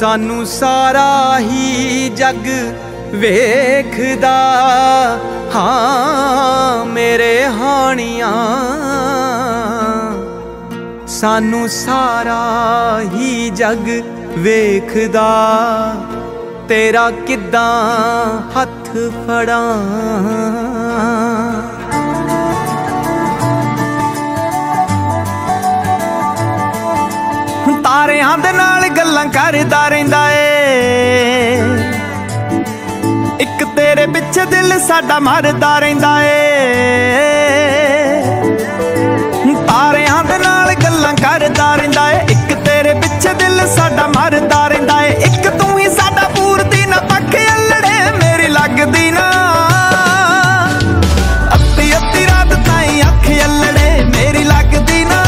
सानू सारा ही जग वेखदा। हाँ मेरे हानिया सानू सारा ही जग वेखदा। तेरा किद्दां हथ फड़ा तारियां दे नाल गल्लां करदा रहिंदा ए। इक तेरे पिछे दिल साडा मरदा रहिंदा ए। तारियां दे नाल गल्लां करदा रहिंदा ए। इक तेरे पिछे दिल साडा मरदा रहिंदा ए। इक तू ही साडा पूरदी ना पख अल्लड़े मेरी लगदी ना। अद्धी अद्धी रात ताईं अख अल्लड़े मेरी लगदी ना।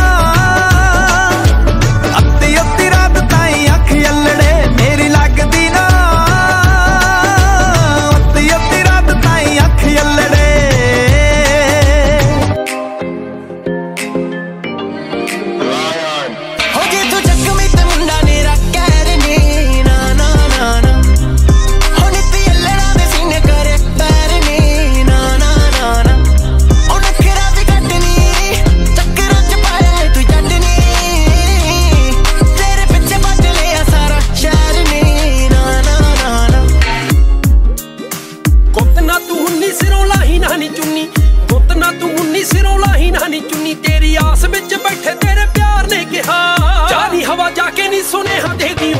तेरी आस विच बैठे तेरे प्यार ने कहा जानी हवा जाके नहीं सुने हाँ दे दी